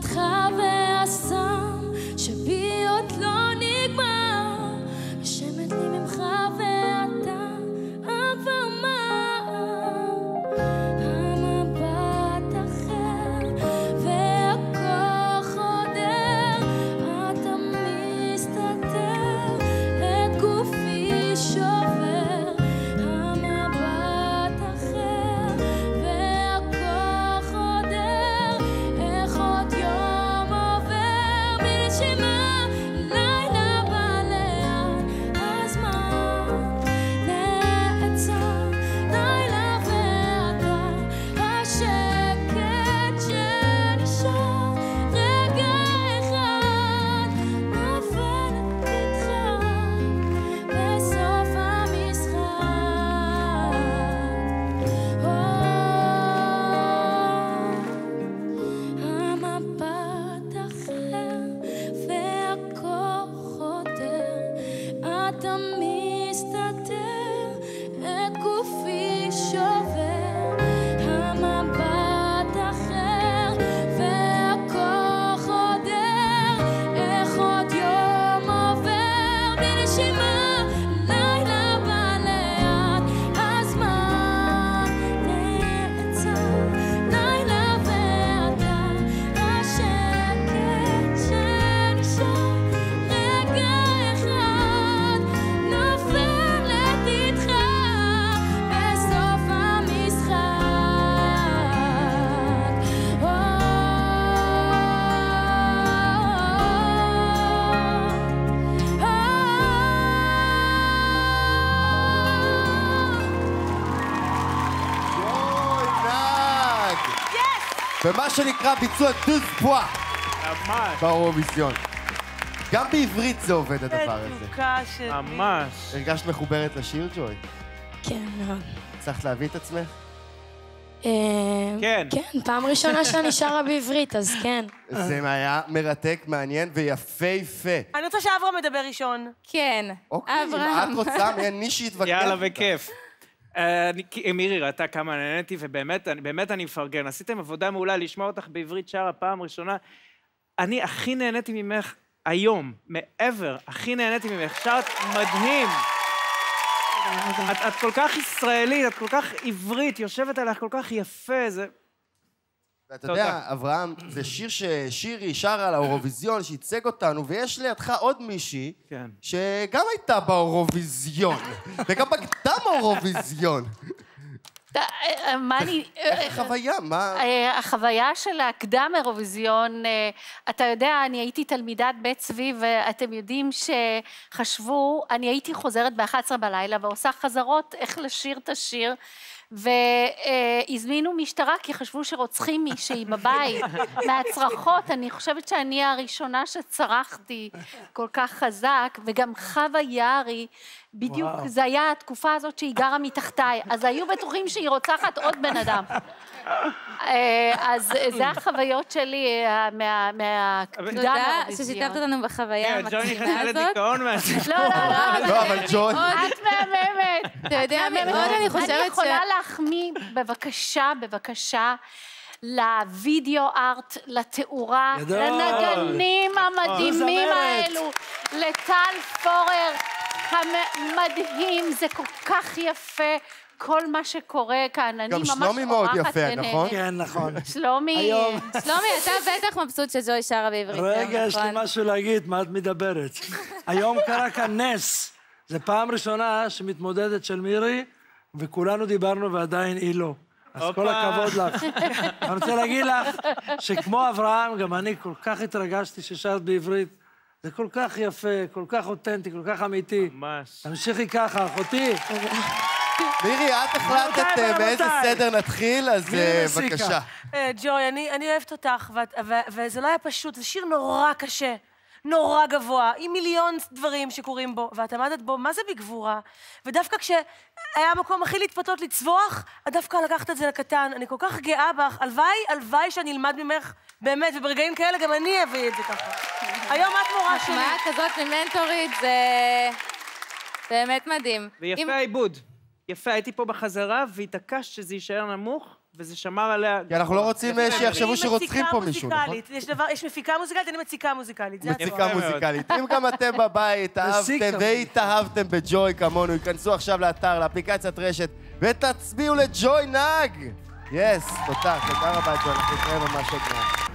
לידך והסם שבי עוד לא נגמר, נשמת לי ממך ואתה עבר מה, המבט אחר והכוח חודר, אתה מסתתר, את גופי שובר, המבט אחר והכוח חודר, איך עוד יום עובר בנשימה, לילה בא לאן הזמן נעצר, לילה ואתה השקט שנשאר, רגע אחד נופלת איתך בסוף המשחק. המבט אחר והכוח חודר, אתה מסתתר, את גופי שובר, המבט אחר והכוח חודר, איך עוד יום עובר בנשימה, לילה בא לאט, הזמן נעצר, לילה ואתה השקט שנשאר, רגע אחד נופלת איתך בסוף המשחק. אוי, נהג! ומה שנקרא ביצוע דוז פואה ממש. באירוויזיון. גם בעברית זה עובד הדבר הזה. מתוקה שלי. ממש. הרגשת מחוברת לשיר, ג'וי? כן, מאוד. הצלחת להביא את עצמך? כן. כן, פעם ראשונה שאני שרה בעברית, אז כן. זה היה מרתק, מעניין ויפהפה. אני רוצה שאברהם מדבר ראשון. כן, אוקיי, אם אברהם. את רוצה, אין מי שיתווכח. יאללה, איתך. בכיף. מירי ראתה כמה נהניתי, ובאמת אני מפרגן. עשיתם עבודה מעולה לשמוע אותך בעברית שרה פעם ראשונה. אני הכי נהניתי ממך היום, מעבר, הכי נהניתי ממך. שרת מדהים. את כל כך ישראלית, את כל כך עברית, יושבת עליך כל כך יפה, זה... ואתה יודע, אברהם, זה שיר ששירי שרה על האירוויזיון, שייצג אותנו, ויש לידך עוד מישהי, כן. שגם הייתה באירוויזיון, וגם בקדם האירוויזיון. מה אני... איך החוויה? מה... החוויה של הקדם אירוויזיון, אתה יודע, אני הייתי תלמידת בית צבי, ואתם יודעים שחשבו, אני הייתי חוזרת ב-11 בלילה, ועושה חזרות איך לשיר את השיר, והזמינו משטרה כי חשבו שרוצחים מישהי בבית מהצרחות. אני חושבת שאני הראשונה שצרחתי כל כך חזק, וגם חווה יערי, בדיוק זה היה התקופה הזאת שהיא גרה מתחתיי, אז היו בטוחים שהיא רוצחת עוד בן אדם. אז זה החוויות שלי מהקדם תודה אירוויזיון. ששיתפת אותנו בחוויה כן, ג'וי המקסימה נכנסה הזאת. לדיכאון מהזה. לא, אבל ג'וי... את מהממת. אתה יודע, מאוד אני חושבת אני יכולה להחמיא, בבקשה, לוידאו ארט, לתאורה, לנגנים המדהימים האלו, לטל פורר המדהים, זה כל כך יפה. כל מה שקורה כאן, אני ממש גם שלומי מאוד יפה, נכון? כן, נכון. שלומי, אתה בטח מבסוט שג'וי שרה בעברית. רגע, יש לי משהו להגיד, מה את מדברת? היום קרה כאן נס. זו פעם ראשונה שמתמודדת של מירי, וכולנו דיברנו ועדיין היא לא. אז כל הכבוד לך. אני רוצה להגיד לך שכמו אברהם, גם אני כל כך התרגשתי ששרת בעברית. זה כל כך יפה, כל כך אותנטי, כל כך אמיתי. ממש. תמשיכי ככה, אחותי. מירי, את החלטת באיזה סדר נתחיל, אז בבקשה. ג'וי, אני אוהבת אותך, וזה לא היה פשוט, זה שיר נורא קשה, נורא גבוה, עם מיליון דברים שקורים בו, ואת עמדת בו, מה זה בגבורה? ודווקא כשהיה המקום הכי להתפתות לצווח, את דווקא לקחת את זה לקטן. אני כל כך גאה בך, הלוואי שאני אלמד ממך, באמת, וברגעים כאלה גם אני אביא את זה ככה. היום את מורה שלי. מה כזאת ממנטורית, זה באמת מדהים. ויפה העיבוד. יפה, הייתי פה בחזרה, והתעקשת שזה יישאר נמוך, וזה שמר עליה... כי אנחנו לא רוצים שיחשבו שרוצחים פה מישהו, נכון? יש מפיקה מוזיקלית, אני מציקה מוזיקלית. זה מציקה מוזיקלית. אם גם אתם בבית אהבתם והתאהבתם בג'וי כמונו, ייכנסו עכשיו לאתר, לאפליקציית רשת, ותצביעו לג'וי נאג! יס, תודה רבה ג'וי, אנחנו נתראה ממש עוד מעט.